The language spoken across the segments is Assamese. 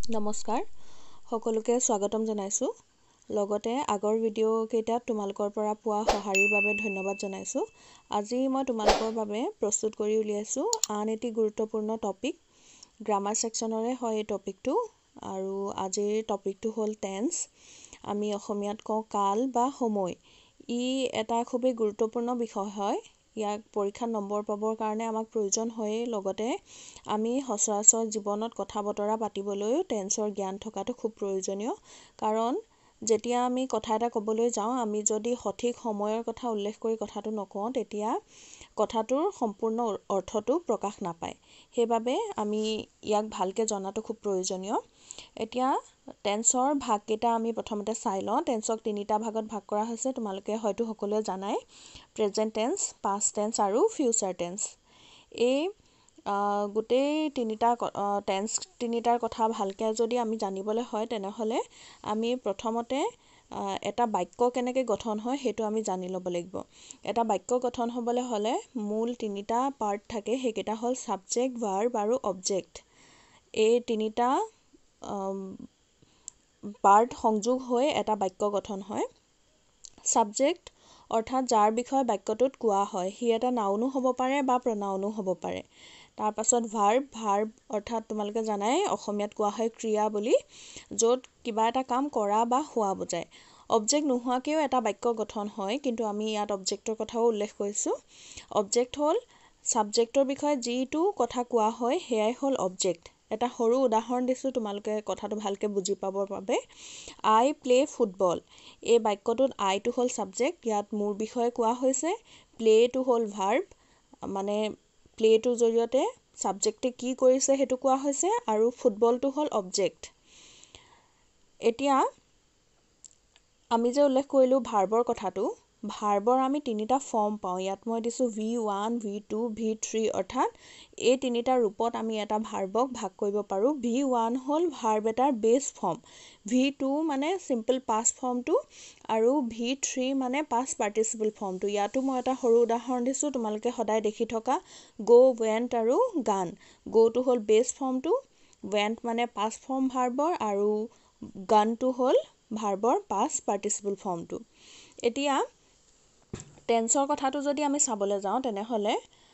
নমস্কাৰ সকলোকে স্বাগতম জনাইছো লগতে আগৰ ভিডিও কেইটাত তোমালোকৰ পৰা পোৱা সহাৰিৰ বাবে ধন্যবাদ জনাইছো আজি মই তোমালোকৰ বাবে প্ৰস্তুত কৰি উলিয়াইছো আন এটি গুৰুত্বপূৰ্ণ টপিক গ্ৰামাৰ সেকশনৰে হয় এই টপিকটো আৰু আজিৰ টপিকটো হ'ল টেন্স আমি অসমীয়াত কওঁ কাল বা সময় ই এটা খুবেই গুৰুত্বপূৰ্ণ বিষয় হয় ইয়াক পৰীক্ষা নম্বৰ পাবৰ কাৰণে আমাক প্ৰয়োজন হয় লগতে আমি সচৰাচৰ জীৱনত কথা বতৰা পাতিবলৈও টেন্সৰ জ্ঞান থকাটো খুব প্ৰয়োজনীয় কাৰণ যেতিয়া আমি কথা এটা ক'বলৈ যাওঁ আমি যদি সঠিক সময়ৰ কথা উল্লেখ কৰি কথাটো নকওঁ তেতিয়া কথাটোৰ সম্পূৰ্ণ অৰ্থটো প্ৰকাশ নাপায় সেইবাবে আমি ইয়াক ভালকৈ জনাটো খুব প্ৰয়োজনীয় এতিয়া টেন্সৰ ভাগকেইটা আমি প্ৰথমতে চাই লওঁ টেন্সক তিনিটা ভাগত ভাগ কৰা হৈছে তোমালোকে হয়তো সকলোৱে জানাই প্ৰেজেন্ট টেন্স পাষ্ট টেন্স আৰু ফিউচাৰ টেন্স এই গোটেই তিনিটা টেন্স তিনিটাৰ কথা ভালকৈ যদি আমি জানিবলৈ হয় তেনেহলে আমি প্ৰথমতে এটা বাক্য কেনেকৈ গঠন হয় সেইটো আমি জানি ল'ব লাগিব এটা বাক্য গঠন হ'বলৈ হলে মূল তিনিটা পাৰ্ট থাকে সেইকেইটা হ'ল সাবজেক্ট ভাৰ্ব আৰু অবজেক্ট এই তিনিটা পাৰ্ট সংযোগ হৈ এটা বাক্য গঠন হয় সাবজেক্ট অৰ্থাৎ যাৰ বিষয়ে বাক্যটোত কোৱা হয় সি এটা নাউনো হ'ব পাৰে বা প্ৰনাউনো হ'ব পাৰে তাৰ পাছত ভাৰ্ব অৰ্থাৎ তোমালোকে জানাই অসমীয়াত কোৱা হয় ক্ৰিয়া বুলি য'ত কিবা এটা কাম কৰা বা হোৱা বুজায় অবজেক্ট নোহোৱাকৈও এটা বাক্য গঠন হয় কিন্তু আমি ইয়াত অবজেক্টৰ কথাও উল্লেখ কৰিছোঁ অবজেক্ট হ'ল সাবজেক্টৰ বিষয়ে যিটো কথা কোৱা হয় সেয়াই হ'ল অবজেক্ট এটা সৰু উদাহৰণ দিছোঁ তোমালোকে কথাটো ভালকৈ বুজি পাবৰ বাবে আই প্লে ফুটবল এই বাক্যটোত আইটো হ'ল সাবজেক্ট ইয়াত মোৰ বিষয়ে কোৱা হৈছে প্লেটো হ'ল ভাৰ্ব মানে প্লেটোৰ জৰিয়তে সাবজেক্টে কি কৰিছে সেইটো কোৱা হৈছে আৰু ফুটবলটো হ'ল অবজেক্ট এতিয়া আমি যে উল্লেখ কৰিলোঁ ভাৰ্বৰ কথাটো ভাৰ্বৰ আমি তিনিটা ফৰ্ম পাওঁ ইয়াত মই দিছোঁ V1, V2, V3 অৰ্থাৎ এই তিনিটা ৰূপত আমি এটা ভাৰ্বক ভাগ কৰিব পাৰোঁ V1 হ'ল ভাৰ্ব এটাৰ বেছ ফৰ্ম V2 মানে চিম্পল পাষ্ট ফৰ্মটো আৰু V3 মানে পাষ্ট পাৰ্টিচিপল ফৰ্মটো ইয়াতো মই এটা সৰু উদাহৰণ দিছোঁ তোমালোকে সদায় দেখি থকা go, went আৰু gone goটো হ'ল বেছ ফৰ্মটো went মানে পাষ্ট ফৰ্ম ভাৰ্বৰ আৰু goneটো হ'ল ভাৰ্বৰ পাষ্ট পাৰ্টিচিপল ফৰ্মটো এতিয়া টেন্সৰ কথাটো যদি আমি চাবলৈ যাওঁ তেনেহলে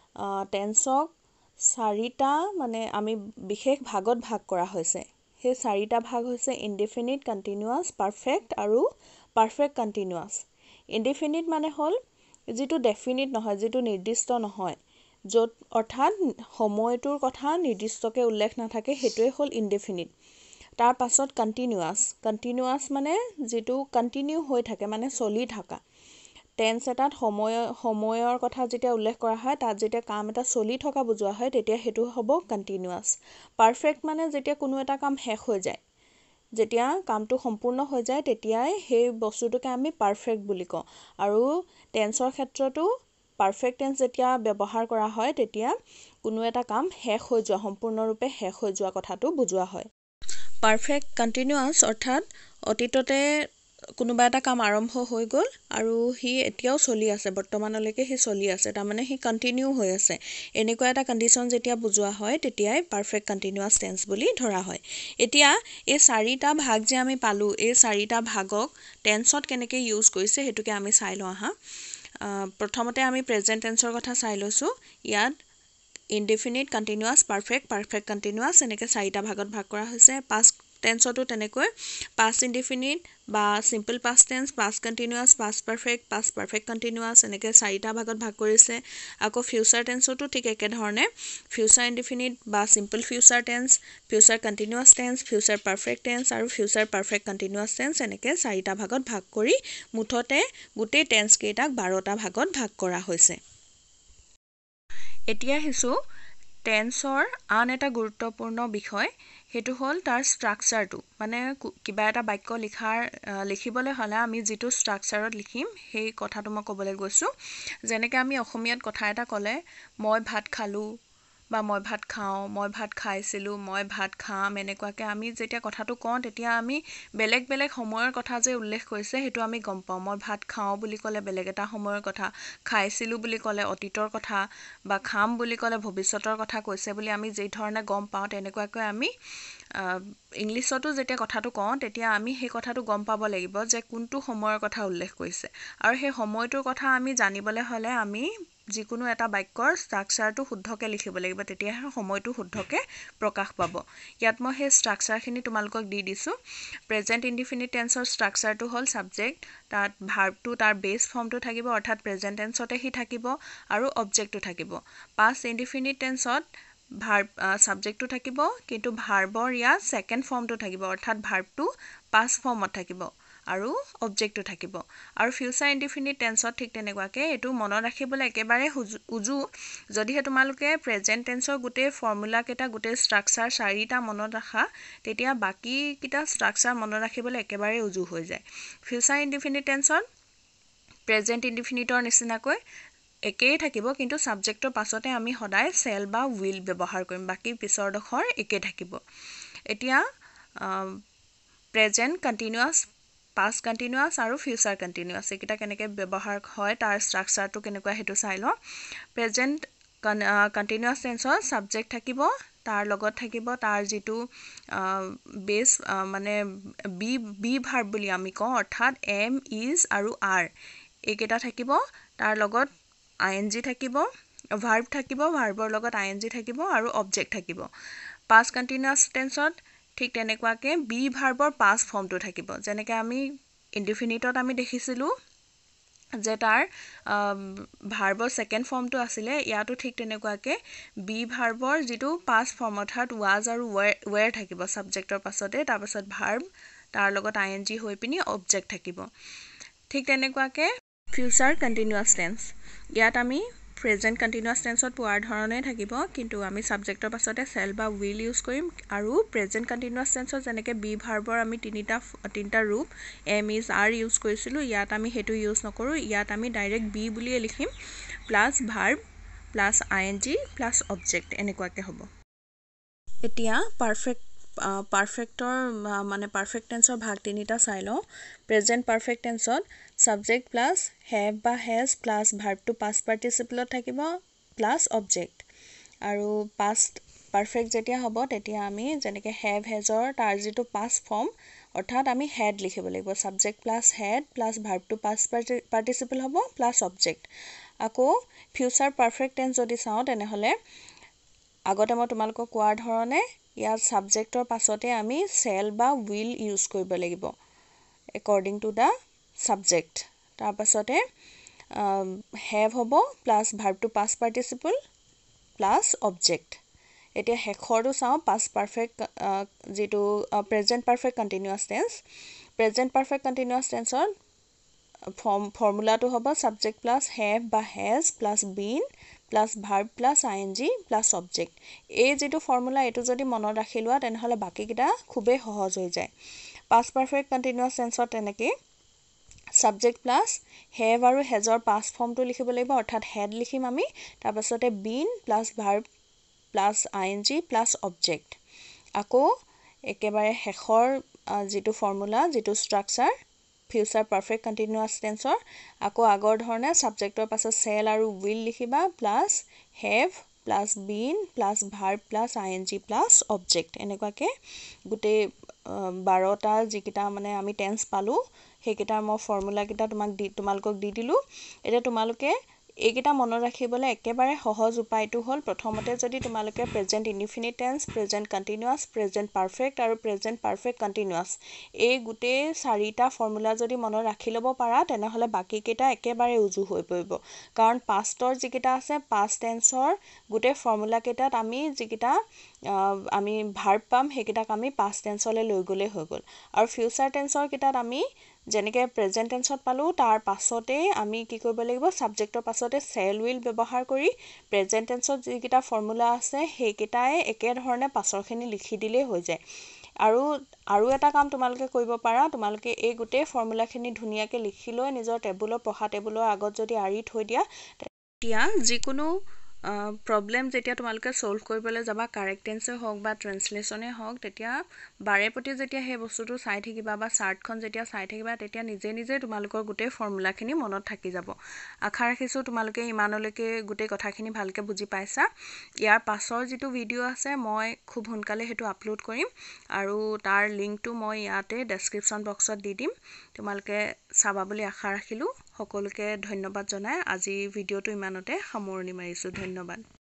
টেন্সক চাৰিটা মানে আমি বিশেষ ভাগত ভাগ কৰা হৈছে সেই চাৰিটা ভাগ হৈছে ইনডিফিনিট কন্টিনিউয়াছ পাৰফেক্ট আৰু পাৰফেক্ট কন্টিনিউয়াছ ইনডিফিনিট মানে হ'ল যিটো ডেফিনিট নহয় যিটো নিৰ্দিষ্ট নহয় য'ত অৰ্থাৎ সময়টোৰ কথা নিৰ্দিষ্টকৈ উল্লেখ নাথাকে সেইটোৱে হ'ল ইনডিফিনিট তাৰ পাছত কন্টিনিউয়াছ মানে যিটো কন্টিনিউ হৈ থাকে মানে চলি থকা টেন্স এটাত সময়ৰ কথা যেতিয়া উল্লেখ কৰা হয় তাত যেতিয়া কাম এটা চলি থকা বুজোৱা হয় তেতিয়া সেইটো হ'ব কন্টিনিউয়াছ পাৰফেক্ট মানে যেতিয়া কোনো এটা কাম শেষ হৈ যায় যেতিয়া কামটো সম্পূৰ্ণ হৈ যায় তেতিয়াই সেই বস্তুটোকে আমি পাৰফেক্ট বুলি কওঁ আৰু টেন্সৰ ক্ষেত্ৰতো পাৰফেক্ট টেন্স যেতিয়া ব্যৱহাৰ কৰা হয় তেতিয়া কোনো এটা কাম শেষ হৈ যোৱা সম্পূৰ্ণৰূপে শেষ হৈ যোৱা কথাটো বুজোৱা হয় পাৰফেক্ট কন্টিনিউয়াছ অৰ্থাৎ অতীততে কোনোবা এটা কাম আৰম্ভ হৈ গ'ল আৰু সি এতিয়াও চলি আছে বৰ্তমানলৈকে সি চলি আছে তাৰমানে সি কন্টিনিউ হৈ আছে এনেকুৱা এটা কণ্ডিশ্যন যেতিয়া বুজোৱা হয় তেতিয়াই পাৰফেক্ট কন্টিনিউয়াছ টেন্স বুলি ধৰা হয় এতিয়া এই চাৰিটা ভাগ যে আমি পালোঁ এই চাৰিটা ভাগক টেন্সত কেনেকৈ ইউজ কৰিছে সেইটোকে আমি চাই লওঁ আহা প্ৰথমতে আমি প্ৰেজেন্ট টেন্সৰ কথা চাই লৈছোঁ ইয়াত ইনডিফিনিট কন্টিনিউয়াছ পাৰফেক্ট কন্টিনিউয়াছ এনেকৈ চাৰিটা ভাগত ভাগ কৰা হৈছে পাষ্ট টেন্সতো তেনেকৈ পাষ্ট ইনডিফিনিট বা simple past tense past continuous past perfect continuous এনেকৈ চাৰিটা ভাগত ভাগ কৰিছে আকৌ ফিউচাৰ টেন্সতো ঠিক একেধৰণে ফিউচাৰ ইনডিফিনিট বা simple future tense future continuous tense future perfect tense আৰু ফিউচাৰ পাৰফেক্ট কন্টিনিউয়াছ টেন্স এনেকৈ চাৰিটা ভাগত ভাগ কৰি মুঠতে গোটেই টেন্সকেইটাক 12টা ভাগত ভাগ কৰা হৈছে এতিয়া আহিছোঁ টেন্সৰ আন এটা গুৰুত্বপূৰ্ণ বিষয় সেইটো হ'ল তাৰ ষ্ট্ৰাকচাৰটো মানে কিবা এটা বাক্য লিখিবলৈ হ'লে আমি যিটো ষ্ট্ৰাকচাৰত লিখিম সেই কথাটো মই ক'বলৈ গৈছোঁ যেনেকৈ আমি অসমীয়াত কথা এটা ক'লে মই ভাত খালোঁ বা মই ভাত খাওঁ মই ভাত খাইছিলোঁ মই ভাত খাম এনেকুৱাকৈ আমি যেতিয়া কথাটো কওঁ তেতিয়া আমি বেলেগ বেলেগ সময়ৰ কথা যে উল্লেখ কৰিছে সেইটো আমি গম পাওঁ মই ভাত খাওঁ বুলি ক'লে বেলেগ এটা সময়ৰ কথা খাইছিলোঁ বুলি ক'লে অতীতৰ কথা বা খাম বুলি ক'লে ভৱিষ্যতৰ কথা কৈছে বুলি আমি যেই ধৰণে গম পাওঁ তেনেকুৱাকৈ আমি ইংলিছতো যেতিয়া কথাটো কওঁ তেতিয়া আমি সেই কথাটো গম পাব লাগিব যে কোনটো সময়ৰ কথা উল্লেখ কৰিছে আৰু সেই সময়টোৰ কথা আমি জানিবলৈ হ'লে আমি যিকোনো এটা বাক্যৰ ষ্ট্ৰাকচাৰটো শুদ্ধকৈ লিখিব লাগিব তেতিয়াহে সময়টো শুদ্ধকৈ প্ৰকাশ পাব ইয়াত মই সেই ষ্ট্ৰাকচাৰখিনি তোমালোকক দি দিছোঁ প্ৰেজেণ্ট ইনডিফিনিট টেন্সৰ ষ্ট্ৰাকচাৰটো হ'ল ছাবজেক্ট তাত ভাৰ্বটো তাৰ বেছ ফৰ্মটো থাকিব অৰ্থাৎ প্ৰেজেণ্ট টেন্সতে সি থাকিব আৰু অবজেক্টটো থাকিব পাষ্ট ইনডিফিনিট টেন্সত ভাৰ্ব ছাবজেক্টটো থাকিব কিন্তু ভাৰ্বৰ ইয়াত ছেকেণ্ড ফৰ্মটো থাকিব অৰ্থাৎ ভাৰ্বটো পাষ্ট ফৰ্মত থাকিব আৰু অবজেক্টটো থাকিব আৰু ফিউচাৰ ইনডিফিনিট টেন্সত ঠিক তেনেকুৱাকৈ এইটো মনত ৰাখিবলৈ একেবাৰে উজু যদিহে তোমালোকে প্ৰেজেণ্ট টেন্সৰ গোটেই ফৰ্মুলাকেইটা গোটেই ষ্ট্ৰাকচাৰ 4টা মনত ৰাখা তেতিয়া বাকীকেইটা ষ্ট্ৰাকচাৰ মনত ৰাখিবলৈ একেবাৰে উজু হৈ যায় ফিউচাৰ ইনডিফিনিট টেন্সত প্ৰেজেণ্ট ইনডিফিনিটৰ নিচিনাকৈ একেই থাকিব কিন্তু ছাবজেক্টৰ পাছতে আমি সদায় চেল বা উইল ব্যৱহাৰ কৰিম বাকী পিছৰডোখৰ একে থাকিব এতিয়া প্ৰেজেণ্ট কণ্টিনিউৱাছ পাষ্ট কণ্টিনিউৱাছ আৰু ফিউচাৰ কণ্টিনিউৱাছ এইকেইটা কেনেকৈ ব্যৱহাৰ হয় তাৰ ষ্ট্ৰাকচাৰটো কেনেকুৱা সেইটো চাই লওঁ প্ৰেজেণ্ট কণ্টিনিউৱাছ টেন্সৰ ছাবজেক্ট থাকিব তাৰ লগত থাকিব তাৰ যিটো বেছ মানে বি ভাৰ্ব বুলি আমি কওঁ অৰ্থাৎ এম ইজ আৰু আৰ এইকেইটা থাকিব তাৰ লগত ING থাকিব ভাৰ্ব থাকিব ভাৰ্বৰ লগত ING থাকিব আৰু অবজেক্ট থাকিব পাষ্ট কণ্টিনিউৱাছ টেন্সত ঠিক তেনেকুৱাকৈ বি ভাৰ্বৰ পাষ্ট ফৰ্মটো থাকিব যেনেকৈ আমি ইনডিফিনিটত আমি দেখিছিলোঁ যে তাৰ ভাৰ্বৰ ছেকেণ্ড ফৰ্মটো আছিলে ইয়াতো ঠিক তেনেকুৱাকৈ বি ভাৰ্বৰ যিটো পাষ্ট ফৰ্ম অৰ্থাৎ ৱাজ আৰু ৱেৰ থাকিব ছাবজেক্টৰ পাছতে তাৰপাছত ভাৰ্ব তাৰ লগত ING হৈ পিনি অবজেক্ট থাকিব ঠিক তেনেকুৱাকৈ ফিউচাৰ কণ্টিনিউৱাছ টেন্স ইয়াত আমি প্ৰেজেণ্ট কণ্টিনিউৱাছ টেন্সত পোৱাৰ ধৰণে থাকিব কিন্তু আমি ছাবজেক্টৰ পাছতে চেল বা উইল ইউজ কৰিম আৰু প্ৰেজেণ্ট কণ্টিনিউৱাছ টেন্সত যেনেকৈ বি ভাৰ্বৰ আমি তিনিটা ৰূপ এম ইজ আৰ ইউজ কৰিছিলোঁ ইয়াত আমি সেইটো ইউজ নকৰোঁ ইয়াত আমি ডাইৰেক্ট বি বুলিয়ে লিখিম plus verb plus ING plus object এনেকুৱাকৈ হ'ব এতিয়া পাৰফেক্টৰ মানে পাৰফেক্ট টেন্সৰ ভাগ তিনিটা চাই লওঁ প্ৰেজেণ্ট পাৰফেক্ট টেন্সত ছাবজেক্ট প্লাছ হেভ বা হেজ প্লাছ ভাৰ্বটো পাষ্ট পাৰ্টিচিপলত থাকিব প্লাছ অবজেক্ট আৰু পাষ্ট পাৰফেক্ট যেতিয়া হ'ব তেতিয়া আমি যেনেকৈ হেভ হেজৰ তাৰ যিটো পাষ্ট ফৰ্ম অৰ্থাৎ আমি হেড লিখিব লাগিব ছাবজেক্ট প্লাছ হেড প্লাছ ভাৰ্বটো পাষ্ট পাৰ্টিচিপল হ'ব প্লাছ অবজেক্ট আকৌ ফিউচাৰ পাৰফেক্ট টেন্স যদি চাওঁ তেনেহ'লে আগতে মই তোমালোকক কোৱাৰ ধৰণে ইয়াত ছাবজেক্টৰ পাছতে আমি চেল বা উইল ইউজ কৰিব লাগিব একৰ্ডিং টু দ্য ছাবজেক্ট তাৰপাছতে হেভ হ'ব প্লাছ ভাৰ্বটো পাষ্ট পাৰ্টিচিপল প্লাছ অবজেক্ট এতিয়া শেষৰটো চাওঁ পাষ্ট পাৰফেক্ট যিটো present perfect continuous tense present perfect continuous টেন্সৰ ফৰ্মুলাটো হ'ব ছাবজেক্ট প্লাছ হেভ বা has plus been plus verb plus ING plus object এই যিটো ফৰ্মুলা এইটো যদি মনত ৰাখি লোৱা তেনেহ'লে বাকীকেইটা খুবেই সহজ হৈ যায় পাষ্ট পাৰফেক্ট কণ্টিনিউৱাছ টেন্সত তেনেকৈ ছাবজেক্ট প্লাছ হেভ আৰু হেজৰ পাষ্ট ফৰ্মটো লিখিব লাগিব অৰ্থাৎ হেড লিখিম আমি তাৰপাছতে been plus verb plus ING plus object আকৌ একেবাৰে শেষৰ যিটো ফৰ্মুলা যিটো ষ্ট্ৰাকচাৰ ফিউচাৰ পাৰফেক্ট কণ্টিনিউৱাছ টেন্সৰ আকৌ আগৰ ধৰণে ছাবজেক্টৰ পাছত চেল আৰু উইল লিখিবা plus have plus been plus verb plus ING plus object এনেকুৱাকৈ গোটেই 12টা যিকেইটা মানে আমি টেন্স পালোঁ সেইকেইটাৰ মই ফৰ্মুলাকেইটা তোমালোকক দি দিলোঁ এতিয়া তোমালোকে এইকেইটা মনত ৰাখিবলৈ একেবাৰে সহজ উপায়টো হ'ল প্ৰথমতে যদি তোমালোকে present indefinite tense present continuous present perfect আৰু প্ৰেজেণ্ট পাৰফেক্ট কণ্টিনিউৱাছ এই গোটেই 4টা ফৰ্মুলা যদি মনত ৰাখি ল'ব পাৰা তেনেহ'লে বাকীকেইটা একেবাৰে উজু হৈ পৰিব কাৰণ পাষ্টৰ যিকেইটা আছে পাষ্ট টেন্সৰ গোটেই ফৰ্মুলাকেইটাত আমি যিকেইটা আমি ভাৰ্ব পাম সেইকেইটাক আমি পাষ্ট টেন্সলৈ লৈ গ'লেই হৈ গ'ল আৰু ফিউচাৰ টেন্সৰ কেইটাত আমি যেনেকৈ প্ৰেজেণ্ট টেন্সত পালোঁ তাৰ পাছতেই আমি কি কৰিব লাগিব ছাবজেক্টৰ পাছতে চেল উইল ব্যৱহাৰ কৰি প্ৰেজেণ্ট টেন্সত যিকেইটা ফৰ্মুলা আছে সেইকেইটাই একেধৰণে পাছৰখিনি লিখি দিলেই হৈ যায় আৰু এটা কাম তোমালোকে কৰিব পাৰা তোমালোকে এই গোটেই ফৰ্মুলাখিনি ধুনীয়াকৈ লিখি লৈ নিজৰ পঢ়া টেবুলৰ আগত যদি আঁৰি থৈ দিয়া তেতিয়া যিকোনো প্ৰব্লেম যেতিয়া তোমালোকে ছল্ভ কৰিবলৈ যাবা, কাৰেক্ট টেন্সে হওক বা ট্ৰেন্সলেশ্যনে হওক, তেতিয়া বাৰে প্ৰতি যেতিয়া সেই বস্তুটো চাই থাকিবা বা চাৰ্টখন যেতিয়া চাই থাকিবা, তেতিয়া নিজে নিজে তোমালোকৰ গোটেই ফৰ্মুলাখিনি মনত থাকি যাব। আশা ৰাখিছোঁ তোমালোকে ইমানলৈকে গোটেই কথাখিনি ভালকৈ বুজি পাইছা। ইয়াৰ পাছৰ যিটো ভিডিঅ' আছে মই খুব সোনকালে সেইটো আপলোড কৰিম আৰু তাৰ লিংকটো মই ইয়াতে ডেছক্ৰিপশ্যন বক্সত দি দিম। তোমালোকে চাবা বুলি আশা ৰাখিলোঁ। সকলোকে ধন্যবাদ জনাই আজি ভিডিঅ'টো ইমানতে সামৰণি মাৰিছোঁ। ধন্যবাদ।